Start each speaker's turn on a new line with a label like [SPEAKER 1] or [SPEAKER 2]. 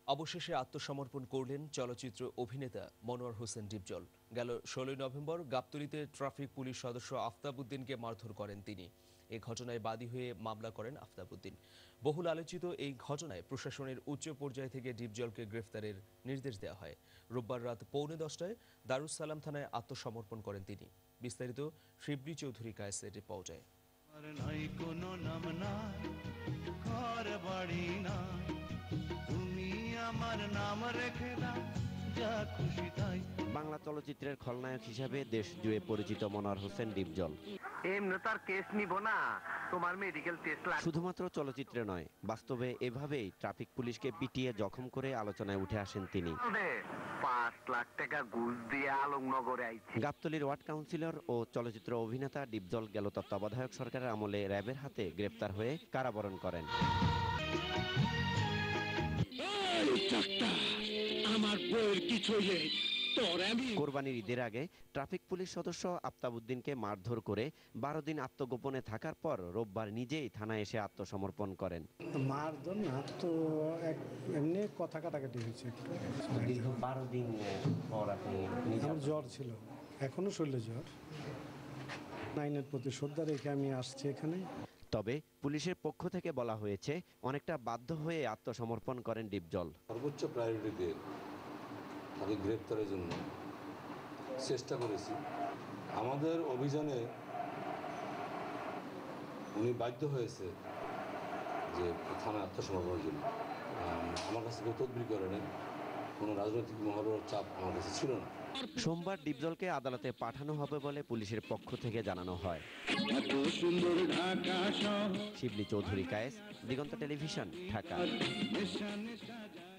[SPEAKER 1] অবশেষে আত্মসমর্পণ করলেন চলচ্চিত্র অভিনেতা মনোয়ার হোসেন ডিপজল। গেল 16 নভেম্বর গাবতলীতে ট্রাফিক পুলিশ সদস্য আফতাবউদ্দিনকে মারধর করেন তিনি। এই ঘটনায় বাদী হয়ে মামলা করেন আফতাবউদ্দিন। বহুল আলোচিত এই ঘটনায় প্রশাসনের উচ্চ পর্যায় থেকে ডিপজলকে গ্রেফতারের নির্দেশ দেওয়া হয়। রোববার রাত 9:45টায় দারুস সালাম থানায় আত্মসমর্পণ করেন তিনি। বিস্তারিত শিবলি চৌধুরী কায়েসের রিপোর্টে।
[SPEAKER 2] বাংলা চলচ্চিত্রের খলনায়ক হিসাবে দেশ জুড়ে পরিচিত মনোয়ার হোসেন ডিপজল শুধুমাত্র চলচ্চিত্রে নয়, বাস্তবে এভাবেই ট্রাফিক পুলিশকে পিটিয়ে জখম করে আলোচনায় উঠে আসেন তিনি।
[SPEAKER 3] 5 লাখ টাকা ঘুষ দিয়ে আলমনগরে আইছে।
[SPEAKER 2] গাবতলীর ওয়ার্ড কাউন্সিলর ও চলচ্চিত্র অভিনেতা ডিপজল গেল তত্ত্বাবধায়ক সরকারের আমলে র্যাবের হাতে গ্রেপ্তার হয়ে কারাবরণ করেন। কোরবানির ঈদের আগে ট্রাফিক পুলিশ সদস্য আফতাবউদ্দিনকে মারধর করে 12 দিন আত্মগোপনে থাকার পর রোববার নিজেই থানায় এসে আত্মসমর্পণ করেন।
[SPEAKER 4] মারধর না তো, এমনি কথা কাটাকাটি হয়েছে।
[SPEAKER 2] 12 দিন পর আপনি
[SPEAKER 4] জ্বর ছিল, এখনো শরীরে জ্বর। আইনের প্রতি শ্রদ্ধা রেখে আমি আসছি এখানে।
[SPEAKER 2] তবে পুলিশের পক্ষ থেকে বলা হয়েছে অনেকটা বাধ্য হয়ে আত্মসমর্পণ করেন ডিপজল।
[SPEAKER 5] সর্বোচ্চ প্রায়োরিটি দিয়ে তাকে গ্রেপ্তারের জন্য চেষ্টা করেছি। আমাদের অভিযানে উনি বাধ্য হয়েছে যে থানায় আত্মসমর্পণের জন্য। আমার কাছে কেউ তদবির করে নেই, কোনো রাজনৈতিক মহলের চাপ আমার কাছে ছিল না।
[SPEAKER 2] সোমবার ডিপজলকে আদালতে পাঠানো হবে বলে পুলিশের পক্ষ থেকে জানানো হয়। সিবলি চৌধুরী কায়েস, দিগন্ত টেলিভিশন, ঢাকা।